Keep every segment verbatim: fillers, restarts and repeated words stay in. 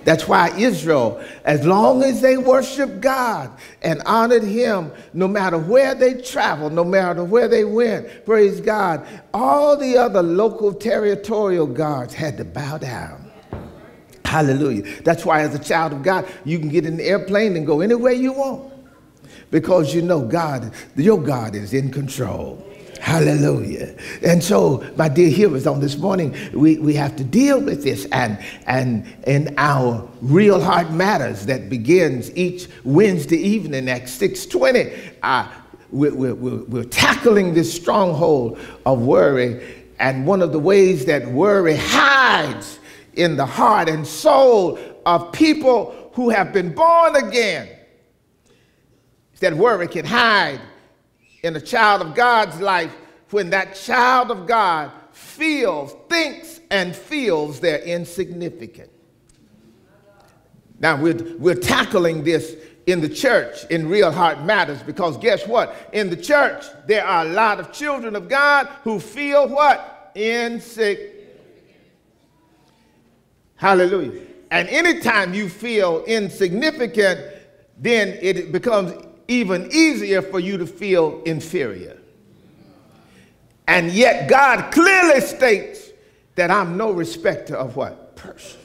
That's why Israel, as long as they worshiped God and honored him, no matter where they traveled, no matter where they went, praise God, all the other local territorial gods had to bow down. Hallelujah. That's why as a child of God, you can get in the airplane and go anywhere you want, because you know God, your God is in control. Hallelujah. And so, my dear hearers, on this morning, we, we have to deal with this, and, and in our Real Heart Matters that begins each Wednesday evening at six twenty, uh, we're, we're, we're tackling this stronghold of worry, and one of the ways that worry hides in the heart and soul of people who have been born again, is that worry can hide in a child of God's life when that child of God feels, thinks, and feels they're insignificant. Now, we're, we're tackling this in the church, in Real Heart Matters, because guess what? In the church, there are a lot of children of God who feel what? Insignificant. Hallelujah. And anytime you feel insignificant, then it becomes even easier for you to feel inferior. And yet God clearly states that I'm no respecter of what? Person.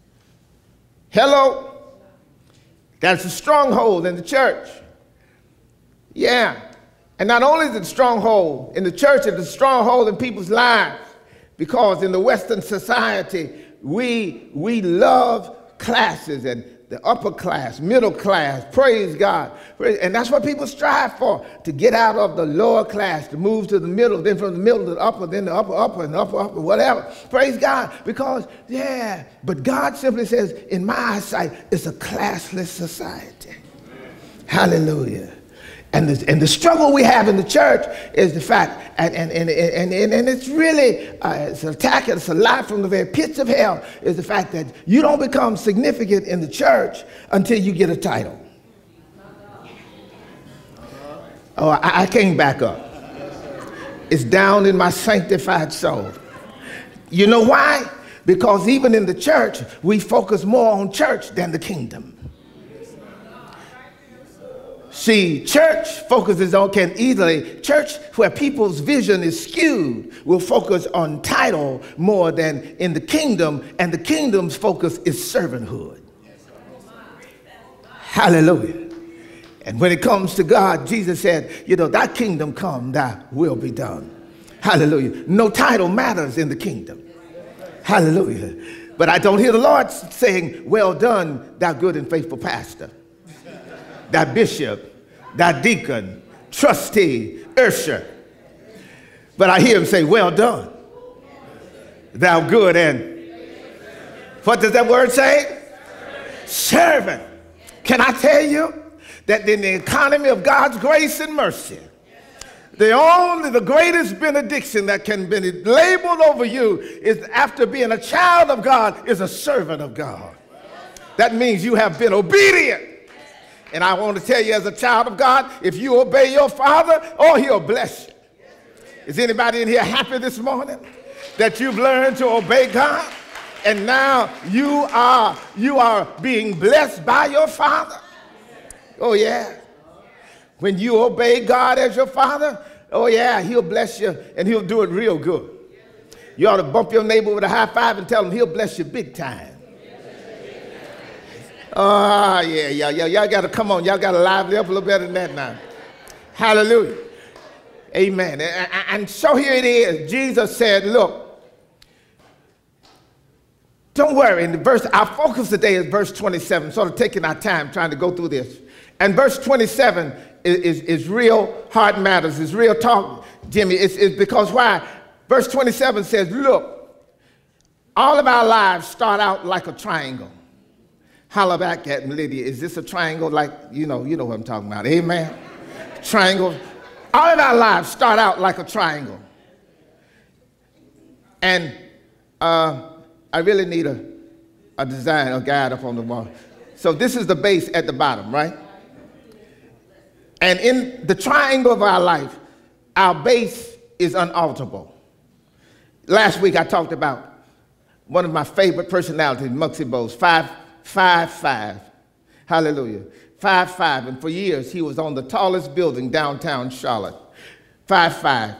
Hello? That's a stronghold in the church. Yeah. And not only is it a stronghold in the church, it's a stronghold in people's lives, because in the Western society, we, we love classes, and the upper class, middle class, praise God. And that's what people strive for, to get out of the lower class, to move to the middle, then from the middle to the upper, then the upper, upper, and upper, upper, whatever. Praise God, because, yeah, but God simply says, in my eyesight, it's a classless society. Hallelujah. And the, and the struggle we have in the church is the fact, and, and, and, and, and, and it's really, uh, it's an attack, it's a lie from the very pits of hell, is the fact that you don't become significant in the church until you get a title. Oh, I, I came back up. It's down in my sanctified soul. You know why? Because even in the church, we focus more on church than the kingdom. See, church focuses on, can easily, church where people's vision is skewed will focus on title more than in the kingdom, and the kingdom's focus is servanthood. Hallelujah. And when it comes to God, Jesus said, you know, thy kingdom come, thy will be done. Hallelujah. No title matters in the kingdom. Hallelujah. But I don't hear the Lord saying, well done, thou good and faithful pastor, thy bishop, thy deacon, trustee, usher. But I hear him say, well done, thou good and, what does that word say? Servant. Can I tell you that in the economy of God's grace and mercy, the only, the greatest benediction that can be labeled over you is, after being a child of God, is a servant of God. That means you have been obedient. And I want to tell you, as a child of God, if you obey your father, oh, he'll bless you. Is anybody in here happy this morning that you've learned to obey God? And now you are, you are being blessed by your father? Oh, yeah. When you obey God as your father, oh, yeah, he'll bless you, and he'll do it real good. You ought to bump your neighbor with a high five and tell him he'll bless you big time. Oh, yeah, yeah, yeah. Y'all got to come on. Y'all got to lively up a little better than that now. Hallelujah. Amen. And, and so here it is. Jesus said, look, don't worry. In the verse, our focus today is verse twenty-seven, sort of taking our time trying to go through this. And verse twenty-seven is, is, is real heart matters. It's real talk, Jimmy. It's, it's because why? Verse twenty-seven says, look, all of our lives start out like a triangle. Holler back at me, Lydia. Is this a triangle? Like, you know, you know what I'm talking about. Amen. Triangle. All of our lives start out like a triangle. And uh, I really need a, a design, a guide up on the wall. So this is the base at the bottom, right? And in the triangle of our life, our base is unalterable. Last week I talked about one of my favorite personalities, Muggsy Bogues, five five five. Hallelujah. five five. And for years, he was on the tallest building downtown Charlotte. five five.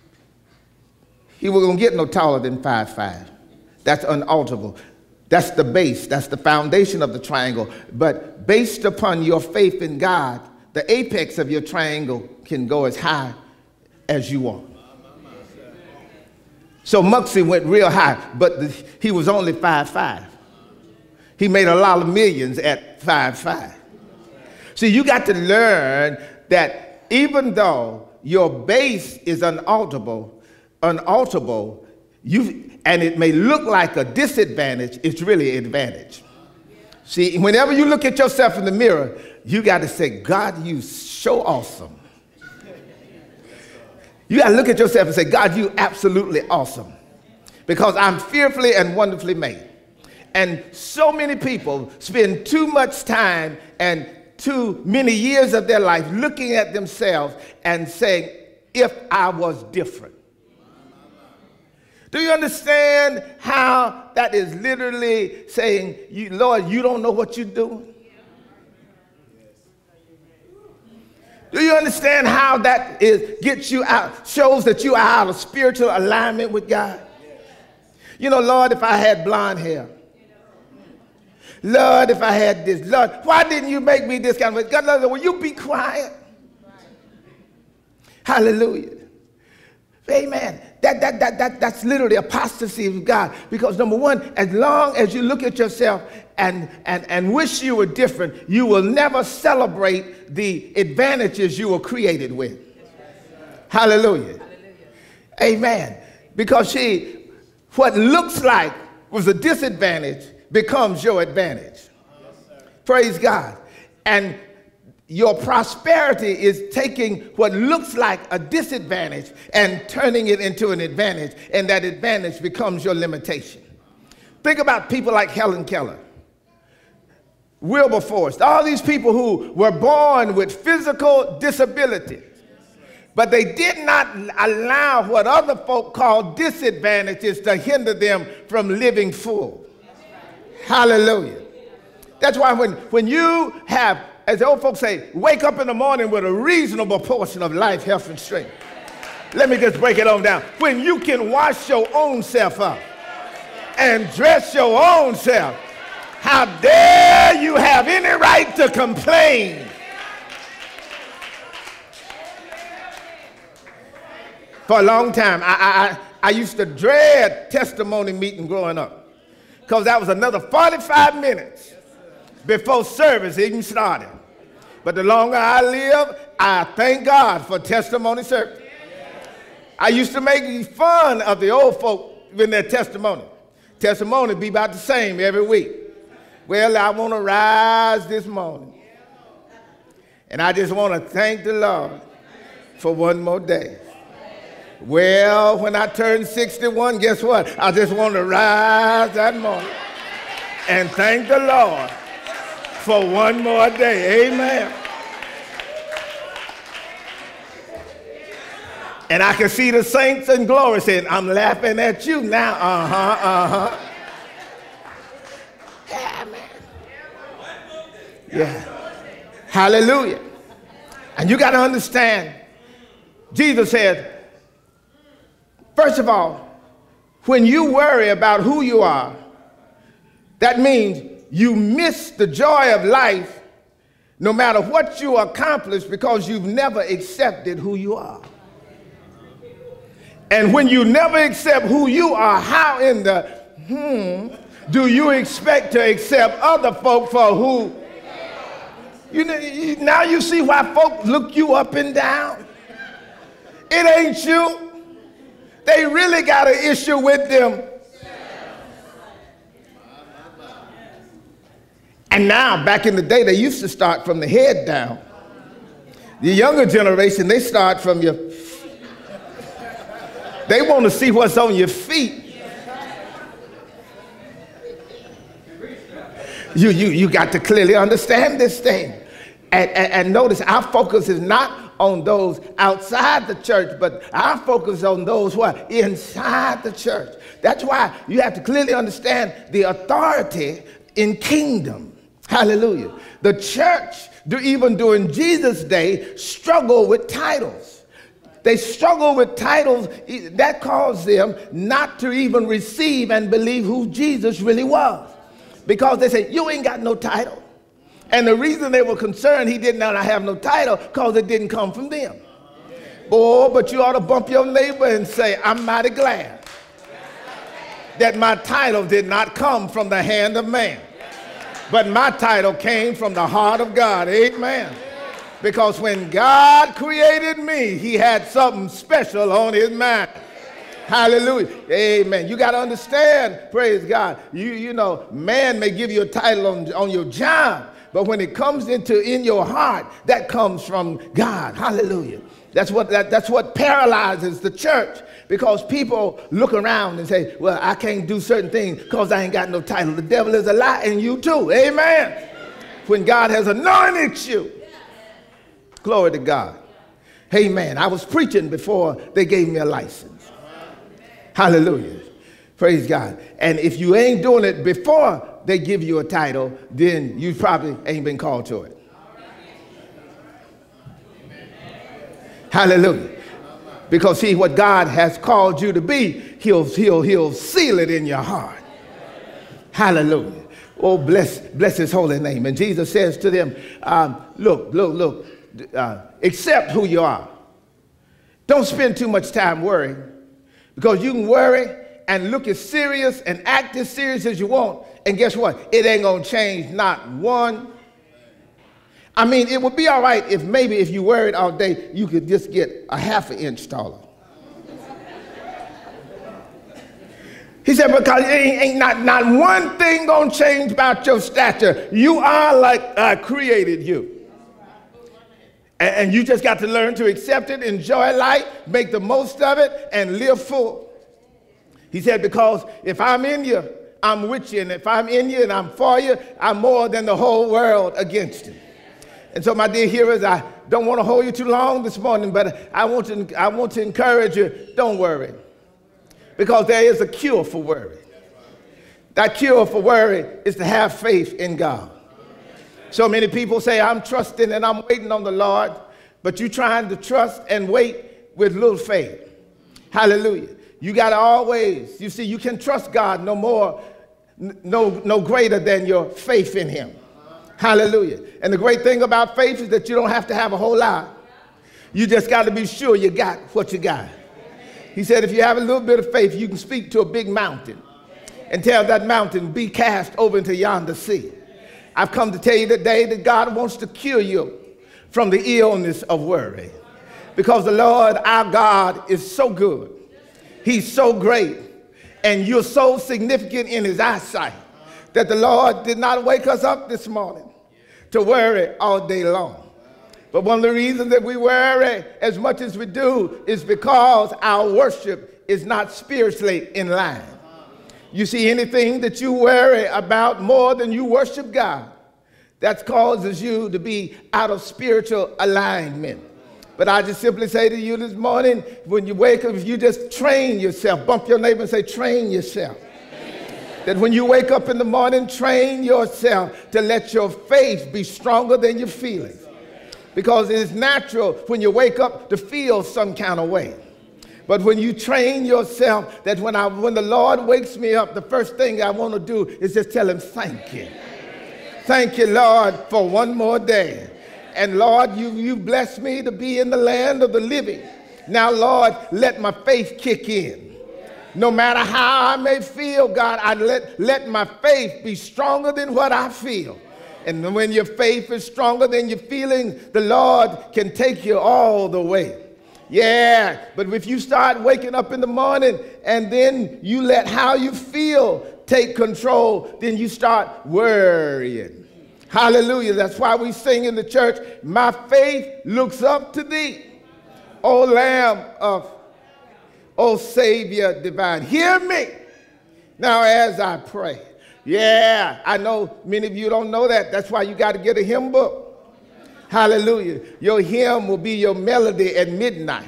He wasn't going to get no taller than five five. That's unalterable. That's the base. That's the foundation of the triangle. But based upon your faith in God, the apex of your triangle can go as high as you want. So Muxie went real high, but the, he was only five five. He made a lot of millions at five five. See, you got to learn that even though your base is unalterable, unalterable, you and it may look like a disadvantage, it's really an advantage. See, whenever you look at yourself in the mirror, you got to say, God, you so awesome. You got to look at yourself and say, God, you absolutely awesome, because I'm fearfully and wonderfully made. And so many people spend too much time and too many years of their life looking at themselves and saying, if I was different. Do you understand how that is literally saying, you, Lord, you don't know what you're doing? Do you understand how that is gets you out, shows that you are out of spiritual alignment with God? You know, Lord, if I had blonde hair. Lord, if I had this. Lord, why didn't you make me this kind of way? God, Lord, will you be quiet? Hallelujah. Amen. That, that, that, that, that's literally apostasy of God. Because number one, as long as you look at yourself and, and, and wish you were different, you will never celebrate the advantages you were created with. Hallelujah. Hallelujah. Amen. Because see, what looks like was a disadvantage becomes your advantage. Praise God. And your prosperity is taking what looks like a disadvantage and turning it into an advantage, and that advantage becomes your limitation. Think about people like Helen Keller, Wilberforce, all these people who were born with physical disability, but they did not allow what other folk call disadvantages to hinder them from living full. Hallelujah. That's why when, when you have, as the old folks say, wake up in the morning with a reasonable portion of life, health, and strength. Let me just break it on down. When you can wash your own self up and dress your own self, how dare you have any right to complain? For a long time, I, I, I used to dread testimony meeting growing up, because that was another forty-five minutes before service even started. But the longer I live, I thank God for testimony service. I used to make fun of the old folk in their testimony. Testimony be about the same every week. Well, I want to rise this morning, and I just want to thank the Lord for one more day. Well, when I turn sixty-one, guess what? I just want to rise that morning and thank the Lord for one more day. Amen. And I can see the saints in glory saying, I'm laughing at you now. Uh-huh, uh-huh. Yeah, man. Yeah. Hallelujah. And you got to understand, Jesus said, first of all, when you worry about who you are, that means you miss the joy of life no matter what you accomplish, because you've never accepted who you are. And when you never accept who you are, how in the hmm do you expect to accept other folk for who? You know, you, now you see why folk look you up and down. It ain't you. They really got an issue with them. And now, back in the day, they used to start from the head down. The younger generation, they start from your, they want to see what's on your feet. You, you, you got to clearly understand this thing. And, and, and notice our focus is not on those outside the church, but our focus on those who are inside the church. That's why you have to clearly understand the authority in kingdom. Hallelujah. The church, even during Jesus' day, struggled with titles. They struggle with titles that caused them not to even receive and believe who Jesus really was. Because they say, you ain't got no title. And the reason they were concerned he did not have no title, because it didn't come from them. Boy, but you ought to bump your neighbor and say, I'm mighty glad that my title did not come from the hand of man, but my title came from the heart of God. Amen. Because when God created me, he had something special on his mind. Hallelujah. Amen. You got to understand, praise God. You, you know, man may give you a title on, on your job, but when it comes into in your heart, that comes from God. Hallelujah. That's what, that, that's what paralyzes the church, because people look around and say, well, I can't do certain things because I ain't got no title. The devil is a lie, and you too. Amen. When God has anointed you. Glory to God. Amen. I was preaching before they gave me a license. Hallelujah. Praise God. And if you ain't doing it before they give you a title, then you probably ain't been called to it. Hallelujah. Because see, what God has called you to be, he'll, he'll, he'll seal it in your heart. Hallelujah. Oh, bless, bless his holy name. And Jesus says to them, um, look, look, look, uh, accept who you are. Don't spend too much time worrying, because you can worry and look as serious and act as serious as you want. And guess what? It ain't going to change not one. I mean, it would be all right if maybe if you worried all day, you could just get a half an inch taller. He said, because it ain't, ain't not, not one thing going to change about your stature. You are like I created you. And, and you just got to learn to accept it, enjoy life, make the most of it, and live full. He said, because if I'm in you, I'm with you. And if I'm in you and I'm for you, I'm more than the whole world against you. And so, my dear hearers, I don't want to hold you too long this morning, but I want to, I want to encourage you, don't worry. Because there is a cure for worry. That cure for worry is to have faith in God. So many people say, I'm trusting and I'm waiting on the Lord, but you're trying to trust and wait with little faith. Hallelujah. You got to always, you see, you can trust God no more, no, no greater than your faith in him. Hallelujah. And the great thing about faith is that you don't have to have a whole lot. You just got to be sure you got what you got. He said, if you have a little bit of faith, you can speak to a big mountain and tell that mountain, be cast over into yonder sea. I've come to tell you today that God wants to cure you from the illness of worry, because the Lord, our God, is so good. He's so great, and you're so significant in his eyesight that the Lord did not wake us up this morning to worry all day long. But one of the reasons that we worry as much as we do is because our worship is not spiritually in line. You see, anything that you worry about more than you worship God, that causes you to be out of spiritual alignment. But I just simply say to you this morning, when you wake up, if you just train yourself, bump your neighbor and say, train yourself. That when you wake up in the morning, train yourself to let your faith be stronger than your feelings. Because it is natural when you wake up to feel some kind of way. But when you train yourself that when, I, when the Lord wakes me up, the first thing I want to do is just tell him, thank you. Thank you, Lord, for one more day. And Lord, you, you blessed me to be in the land of the living. Now, Lord, let my faith kick in. No matter how I may feel, God, I let, let my faith be stronger than what I feel. And when your faith is stronger than your feelings, the Lord can take you all the way. Yeah, but if you start waking up in the morning and then you let how you feel take control, then you start worrying. Hallelujah. That's why we sing in the church, my faith looks up to thee, O Lamb of, O Savior divine. Hear me now as I pray. Yeah, I know many of you don't know that. That's why you got to get a hymn book. Hallelujah. Your hymn will be your melody at midnight.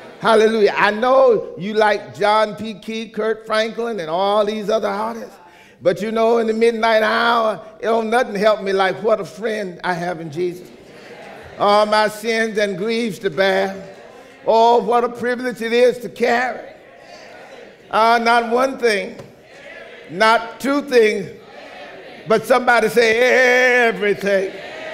Hallelujah. I know you like John P. Key, Kurt Franklin, and all these other artists. But you know, in the midnight hour, it don't nothing help me like what a friend I have in Jesus. All my sins and griefs to bear. Oh, what a privilege it is to carry. Uh, not one thing, not two things, but somebody say everything.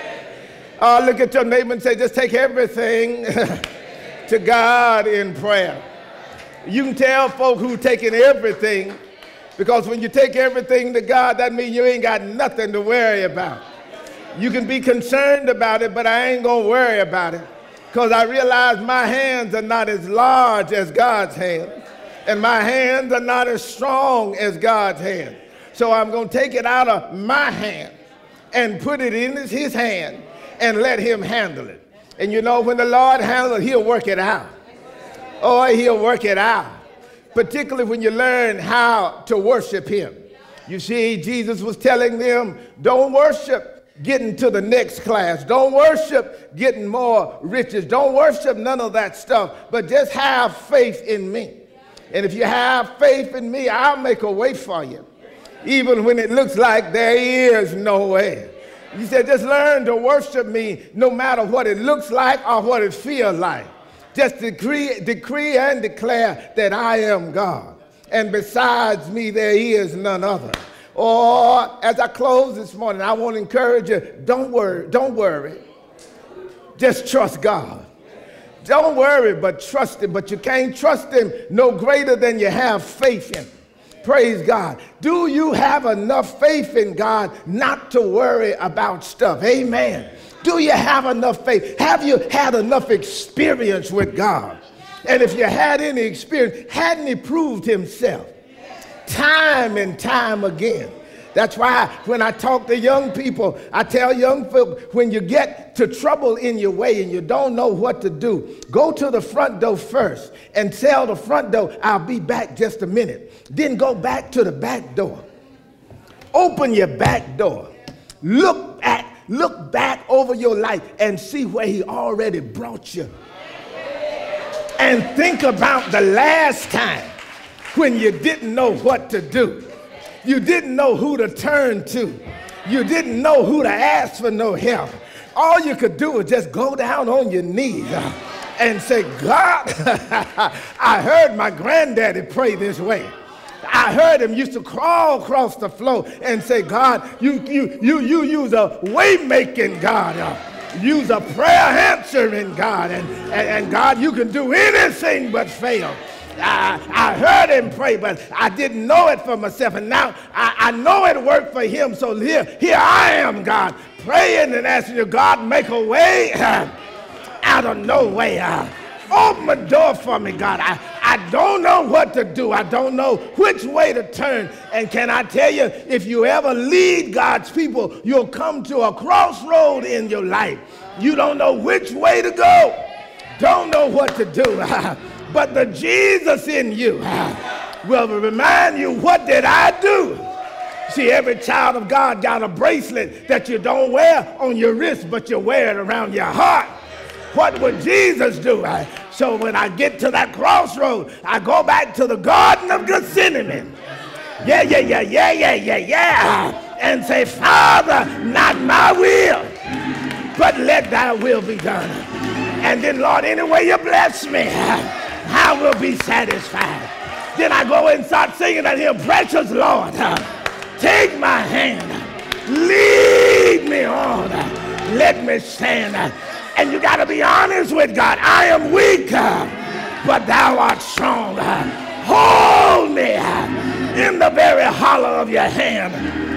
Oh, look at your neighbor and say, just take everything to God in prayer. You can tell folk who taking everything, because when you take everything to God, that means you ain't got nothing to worry about. You can be concerned about it, but I ain't gonna worry about it, because I realize my hands are not as large as God's hands, and my hands are not as strong as God's hands. So I'm gonna take it out of my hand and put it in his hand and let him handle it. And you know, when the Lord handles it, he'll work it out. Oh, he'll work it out. Particularly when you learn how to worship him. You see, Jesus was telling them, don't worship getting to the next class. Don't worship getting more riches. Don't worship none of that stuff, but just have faith in me. And if you have faith in me, I'll make a way for you, even when it looks like there is no way. He said, just learn to worship me no matter what it looks like or what it feels like. Just decree, decree and declare that I am God, and besides me there is none other. Or as I close this morning, I want to encourage you, don't worry, don't worry. Just trust God. Don't worry, but trust him. But you can't trust him no greater than you have faith in. Praise God. Do you have enough faith in God not to worry about stuff? Amen. Do you have enough faith? Have you had enough experience with God? And if you had any experience, hadn't he proved himself time and time again? That's why when I talk to young people, I tell young people, when you get to trouble in your way and you don't know what to do, go to the front door first and tell the front door, I'll be back just a minute. Then go back to the back door. Open your back door. Look at, look back over your life and see where he already brought you. And think about the last time when you didn't know what to do. You didn't know who to turn to. You didn't know who to ask for no help. All you could do was just go down on your knees and say, God, I heard my granddaddy pray this way. I heard him used to crawl across the floor and say, God, you, you, you, you use a way-making God. Uh, use a prayer answering God. And, and, and God, you can do anything but fail. I, I heard him pray, but I didn't know it for myself. And now I, I know it worked for him. So here, here I am, God, praying and asking you, God, make a way uh, out of no way. Uh, open the door for me, God. I, I don't know what to do. I don't know which way to turn. And can I tell you, if you ever lead God's people, you'll come to a crossroad in your life. You don't know which way to go. Don't know what to do. But the Jesus in you will remind you, what did I do? See, every child of God got a bracelet that you don't wear on your wrist, but you wear it around your heart. What would Jesus do? So when I get to that crossroad, I go back to the Garden of Gethsemane. Yeah, yeah, yeah, yeah, yeah, yeah, yeah. And say, Father, not my will, but let thy will be done. And then, Lord, any way you bless me, I will be satisfied. Then I go and start singing that here, precious Lord, take my hand, lead me on, let me stand. And you got to be honest with God. I am weak, but thou art strong. Hold me in the very hollow of your hand.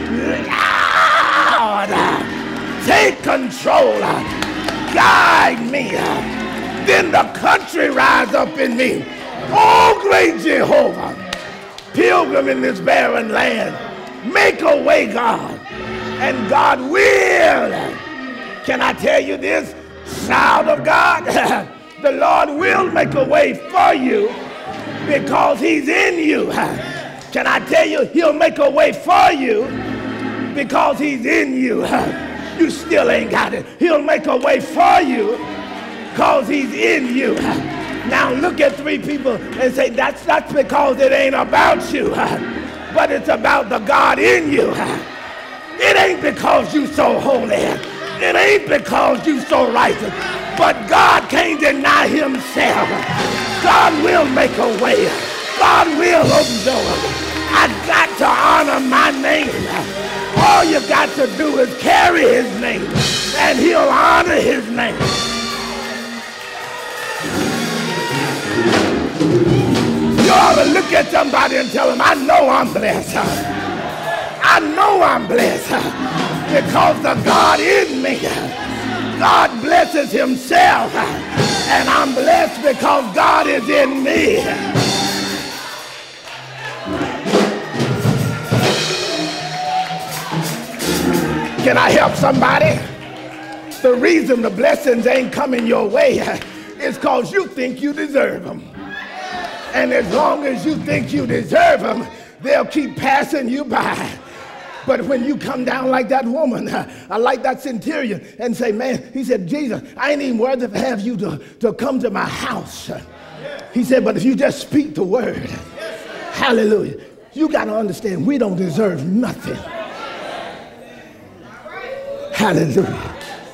Lord, take control, guide me. Then the country rise up in me. Oh, great Jehovah, pilgrim in this barren land, make a way, God. And God will. Can I tell you this, child of God? The Lord will make a way for you because he's in you. Can I tell you, he'll make a way for you because he's in you. You still ain't got it. He'll make a way for you because he's in you. Now look at three people and say, that's not because it ain't about you, but it's about the God in you. It ain't because you so holy. It ain't because you so righteous. But God can't deny himself. God will make a way. God will open doors. I got to honor my name. All you got to do is carry his name, and he'll honor his name. You ought to look at somebody and tell them, I know I'm blessed. I know I'm blessed because the God in me. God blesses himself, and I'm blessed because God is in me. Can I help somebody? The reason the blessings ain't coming your way is because you think you deserve them. And as long as you think you deserve them, they'll keep passing you by. But when you come down like that woman, I like that centurion, and say, man, he said, Jesus, I ain't even worthy to have you to, to come to my house. He said, but if you just speak the word, hallelujah, you got to understand we don't deserve nothing. Hallelujah.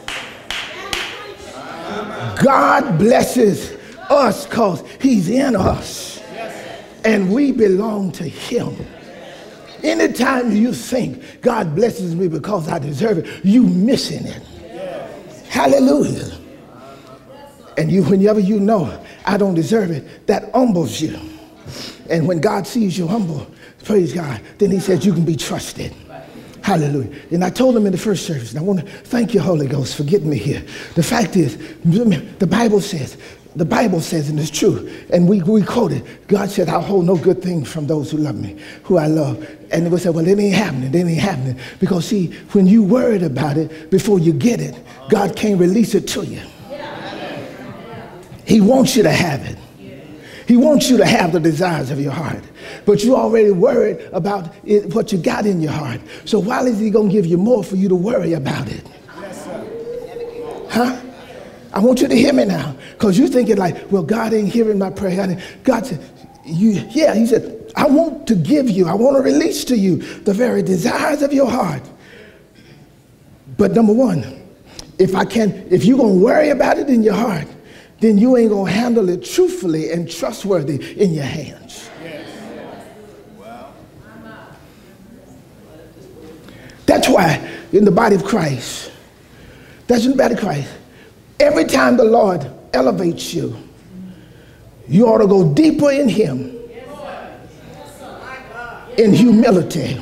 God blesses us because he's in us, and we belong to him. Anytime you think God blesses me because I deserve it, you missing it. Hallelujah. And you, whenever you know I don't deserve it, that humbles you. And when God sees you humble, praise God, then he says you can be trusted. Hallelujah. And I told him in the first service, and I want to thank you, Holy Ghost, for getting me here. The fact is, the Bible says, the Bible says, and it's true, and we, we quote it, God said, I'll hold no good thing from those who love me, who I love. And they would say, well, it ain't happening, it ain't happening. Because see, when you worried about it, before you get it, God can't release it to you. He wants you to have it. He wants you to have the desires of your heart. But you're already worried about it, what you got in your heart. So why is he going to give you more for you to worry about it? Huh? I want you to hear me now, because you're thinking like, well, God ain't hearing my prayer. God said, you, yeah, he said, I want to give you, I want to release to you the very desires of your heart. But number one, if I can, if you're going to worry about it in your heart, then you ain't going to handle it truthfully and trustworthy in your hands. Yes. Wow. That's why in the body of Christ, that's in the body of Christ, every time the Lord elevates you, you ought to go deeper in him, in humility.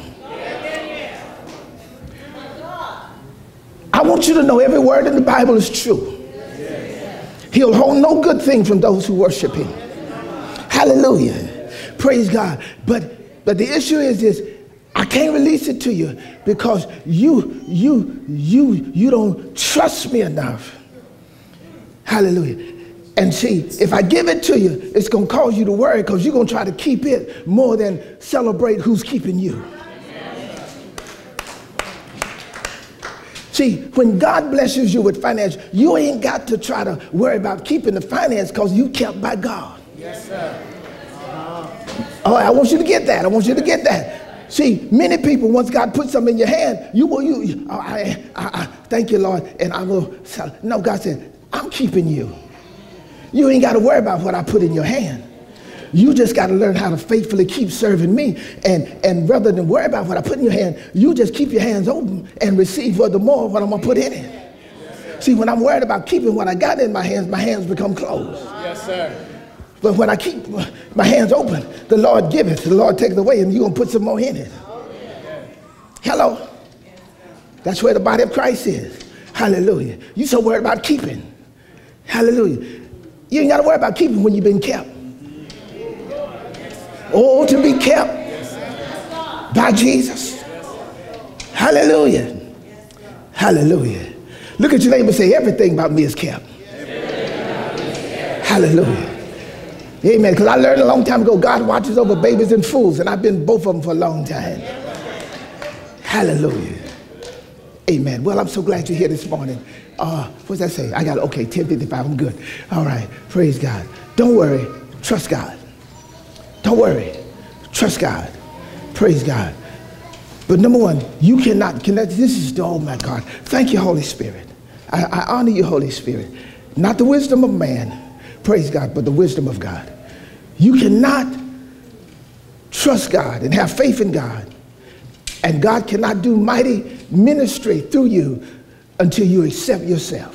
I want you to know every word in the Bible is true. He'll hold no good thing from those who worship him. Hallelujah. Praise God. But but the issue is this, I can't release it to you because you you you you don't trust me enough. Hallelujah. And see, if I give it to you, it's going to cause you to worry because you're going to try to keep it more than celebrate who's keeping you. See, when God blesses you with finance, you ain't got to try to worry about keeping the finance because you kept by God. Yes, sir. Oh, I want you to get that. I want you to get that. See, many people, once God puts something in your hand, you will, you, you oh, I, I, I, thank you, Lord, and I will. No, God said, I'm keeping you. You ain't got to worry about what I put in your hand. You just got to learn how to faithfully keep serving me. And, and rather than worry about what I put in your hand, you just keep your hands open and receive for the more what I'm going to put in it. Yes, see, when I'm worried about keeping what I got in my hands, my hands become closed. Yes, sir. But when I keep my hands open, the Lord giveth, the Lord taketh away, and you're going to put some more in it. Hello? That's where the body of Christ is. Hallelujah. You so worried about keeping. Hallelujah. You ain't got to worry about keeping when you've been kept. Oh, to be kept by Jesus. Hallelujah. Hallelujah. Look at your neighbor and say, everything about me is kept. Hallelujah. Amen. Because I learned a long time ago, God watches over babies and fools, and I've been both of them for a long time. Hallelujah. Amen. Well, I'm so glad you're here this morning. Uh, what's that say? I got, okay, ten fifty-five, I'm good. All right, praise God. Don't worry, trust God. Don't worry, trust God. Praise God. But number one, you cannot, cannot this is the, oh my God. Thank you, Holy Spirit. I, I honor you, Holy Spirit. Not the wisdom of man, praise God, but the wisdom of God. You cannot trust God and have faith in God, and God cannot do mighty ministry through you until you accept yourself.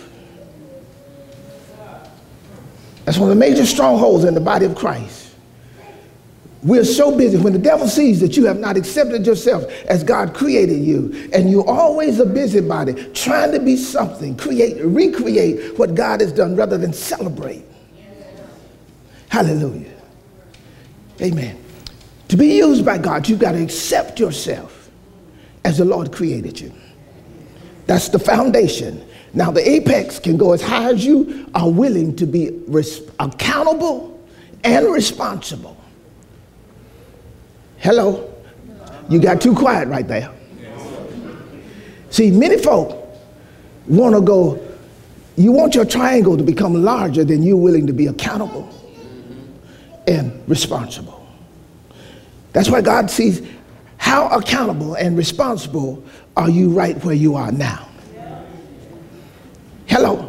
That's one of the major strongholds in the body of Christ. We're so busy. When the devil sees that you have not accepted yourself as God created you, and you're always a busybody trying to be something, create, recreate what God has done rather than celebrate. Hallelujah. Amen. To be used by God, you've got to accept yourself as the Lord created you. That's the foundation. Now the apex can go as high as you are willing to be accountable and responsible. Hello? You got too quiet right there. See, many folk want to go, you want your triangle to become larger than you're willing to be accountable and responsible. That's why God sees how accountable and responsible are you right where you are now. Hello.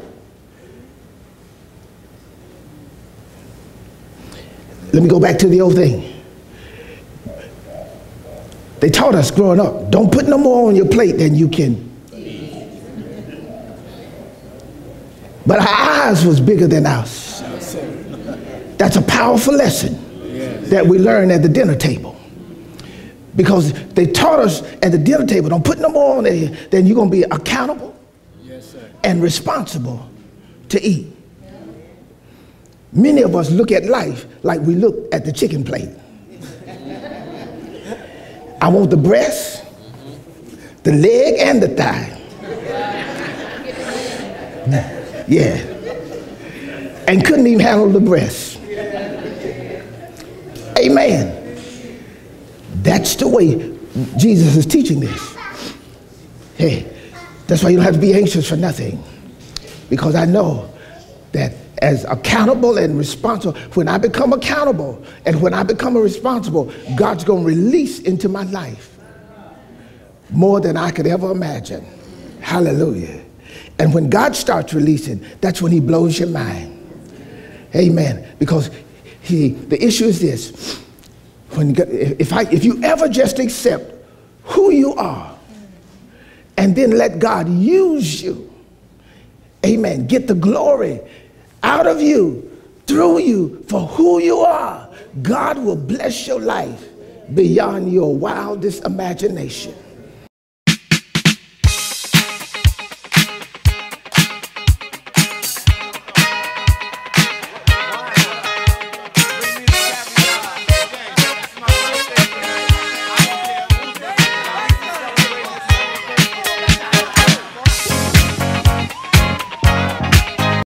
Let me go back to the old thing. They taught us growing up, don't put no more on your plate than you can eat. But our eyes was bigger than us. That's a powerful lesson that we learn at the dinner table. Because they taught us at the dinner table, don't put no more on there, then you're going to be accountable and responsible to eat. Many of us look at life like we look at the chicken plate. I want the breast, the leg, and the thigh. Yeah. And couldn't even handle the breast. Amen. That's the way Jesus is teaching this. Hey, that's why you don't have to be anxious for nothing. Because I know that as accountable and responsible, when I become accountable and when I become a responsible, God's going to release into my life more than I could ever imagine. Hallelujah. And when God starts releasing, that's when he blows your mind. Amen. Because he, the issue is this. When, if, I, if you ever just accept who you are and then let God use you, amen, get the glory out of you, through you, for who you are, God will bless your life beyond your wildest imagination.